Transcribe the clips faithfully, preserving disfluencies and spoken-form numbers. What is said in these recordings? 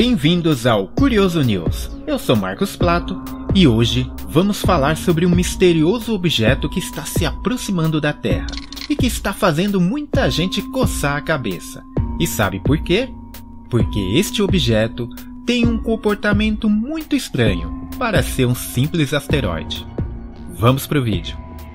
Bem-vindos ao Curioso News. Eu sou Marcos Plato e hoje vamos falar sobre um misterioso objeto que está se aproximando da Terra e que está fazendo muita gente coçar a cabeça. E sabe por quê? Porque este objeto tem um comportamento muito estranho para ser um simples asteroide. Vamos pro vídeo.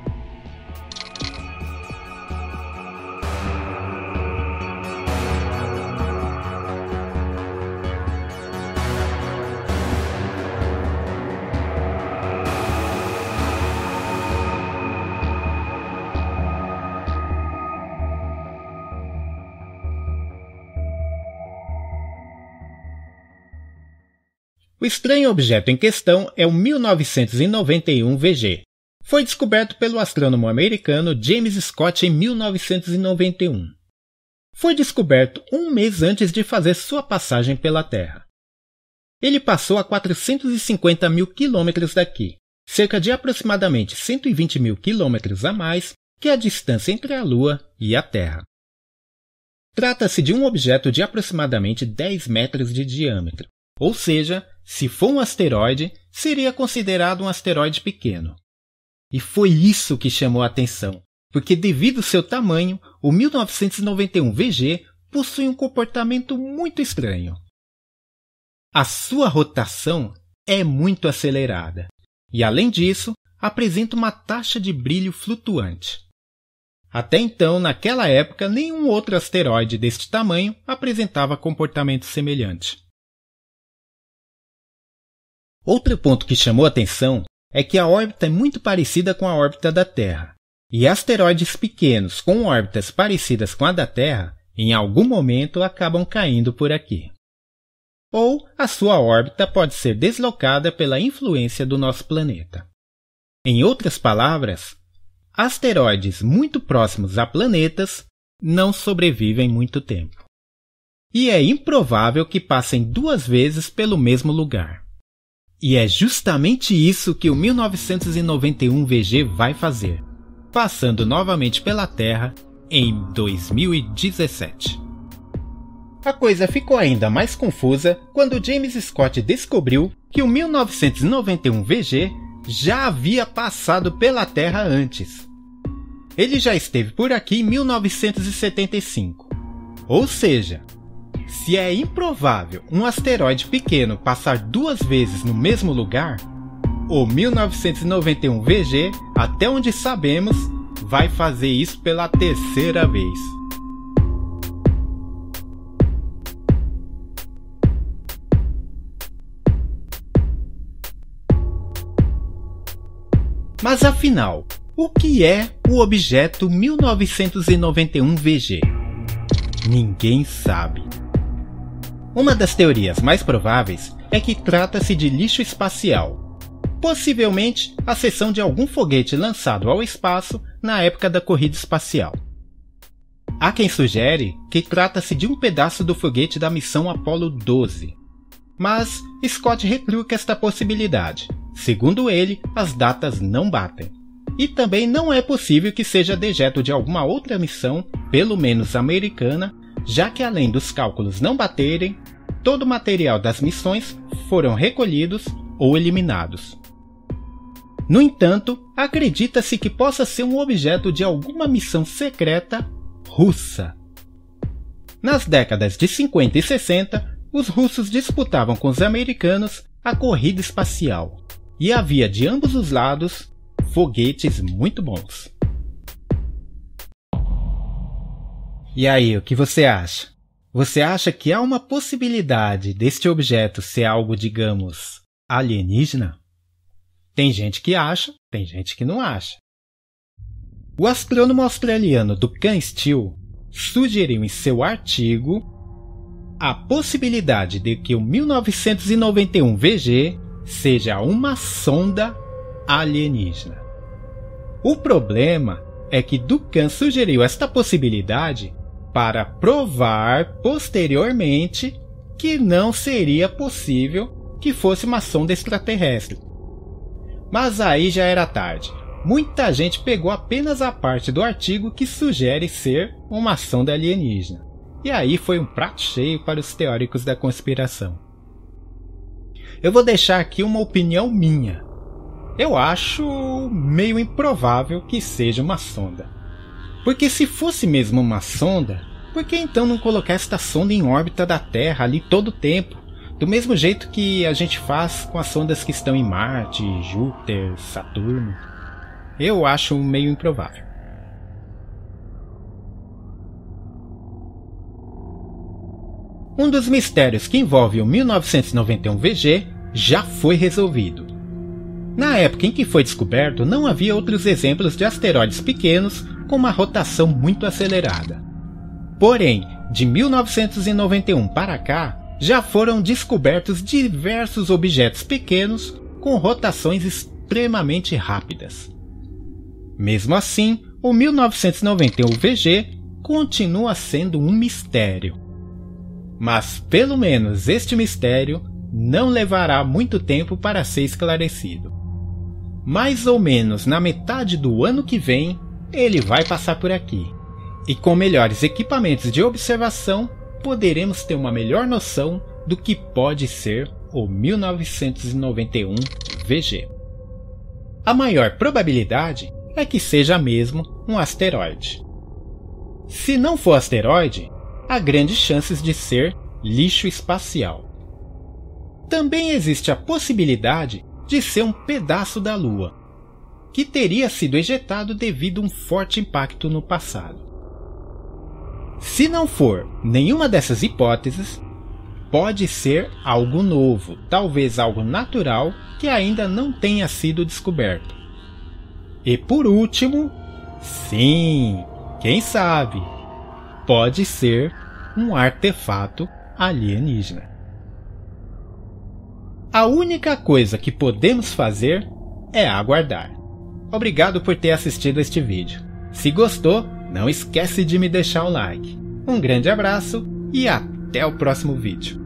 O estranho objeto em questão é o mil novecentos e noventa e um V G. Foi descoberto pelo astrônomo americano James Scott em mil novecentos e noventa e um. Foi descoberto um mês antes de fazer sua passagem pela Terra. Ele passou a quatrocentos e cinquenta mil quilômetros daqui, cerca de aproximadamente cento e vinte mil quilômetros a mais que a distância entre a Lua e a Terra. Trata-se de um objeto de aproximadamente dez metros de diâmetro. Ou seja, se for um asteroide, seria considerado um asteroide pequeno. E foi isso que chamou a atenção, porque devido ao seu tamanho, o mil novecentos e noventa e um V G possui um comportamento muito estranho. A sua rotação é muito acelerada, e além disso, apresenta uma taxa de brilho flutuante. Até então, naquela época, nenhum outro asteroide deste tamanho apresentava comportamento semelhante. Outro ponto que chamou atenção é que a órbita é muito parecida com a órbita da Terra, e asteroides pequenos com órbitas parecidas com a da Terra, em algum momento acabam caindo por aqui. Ou a sua órbita pode ser deslocada pela influência do nosso planeta. Em outras palavras, asteroides muito próximos a planetas não sobrevivem muito tempo. E é improvável que passem duas vezes pelo mesmo lugar. E é justamente isso que o mil novecentos e noventa e um V G vai fazer, passando novamente pela Terra em dois mil e dezessete. A coisa ficou ainda mais confusa quando James Scott descobriu que o mil novecentos e noventa e um V G já havia passado pela Terra antes. Ele já esteve por aqui em mil novecentos e setenta e cinco, ou seja, se é improvável um asteroide pequeno passar duas vezes no mesmo lugar, o mil novecentos e noventa e um V G, até onde sabemos, vai fazer isso pela terceira vez. Mas afinal, o que é o objeto mil novecentos e noventa e um V G? Ninguém sabe. Uma das teorias mais prováveis é que trata-se de lixo espacial, possivelmente a seção de algum foguete lançado ao espaço na época da corrida espacial. Há quem sugere que trata-se de um pedaço do foguete da missão Apollo doze, mas Scott retruca esta possibilidade. Segundo ele, as datas não batem. E também não é possível que seja dejeto de alguma outra missão, pelo menos americana, já que além dos cálculos não baterem, todo o material das missões foram recolhidos ou eliminados. No entanto, acredita-se que possa ser um objeto de alguma missão secreta russa. Nas décadas de cinquenta e sessenta, os russos disputavam com os americanos a corrida espacial, e havia de ambos os lados foguetes muito bons. E aí, o que você acha? Você acha que há uma possibilidade deste objeto ser algo, digamos, alienígena? Tem gente que acha, tem gente que não acha. O astrônomo australiano Duncan Steele sugeriu em seu artigo a possibilidade de que o mil novecentos e noventa e um V G seja uma sonda alienígena. O problema é que Duncan sugeriu esta possibilidade para provar posteriormente que não seria possível que fosse uma sonda extraterrestre. Mas aí já era tarde. Muita gente pegou apenas a parte do artigo que sugere ser uma sonda alienígena. E aí foi um prato cheio para os teóricos da conspiração. eu vou deixar aqui uma opinião minha. Eu acho meio improvável que seja uma sonda. Porque se fosse mesmo uma sonda, por que então não colocar esta sonda em órbita da Terra ali todo o tempo? Do mesmo jeito que a gente faz com as sondas que estão em Marte, Júpiter, Saturno. Eu acho meio improvável. Um dos mistérios que envolve o mil novecentos e noventa e um V G já foi resolvido. Na época em que foi descoberto, não havia outros exemplos de asteroides pequenos com uma rotação muito acelerada. Porém, de mil novecentos e noventa e um para cá, já foram descobertos diversos objetos pequenos com rotações extremamente rápidas. Mesmo assim, o mil novecentos e noventa e um V G continua sendo um mistério. Mas, pelo menos, este mistério não levará muito tempo para ser esclarecido. Mais ou menos na metade do ano que vem, ele vai passar por aqui. E com melhores equipamentos de observação, poderemos ter uma melhor noção do que pode ser o mil novecentos e noventa e um V G. A maior probabilidade é que seja mesmo um asteroide. Se não for asteroide, há grandes chances de ser lixo espacial. Também existe a possibilidade de ser um pedaço da Lua, que teria sido ejetado devido a um forte impacto no passado. Se não for nenhuma dessas hipóteses, pode ser algo novo, talvez algo natural que ainda não tenha sido descoberto. E por último, sim, quem sabe, pode ser um artefato alienígena. A única coisa que podemos fazer é aguardar. Obrigado por ter assistido este vídeo. Se gostou, não esquece de me deixar o like. Um grande abraço e até o próximo vídeo.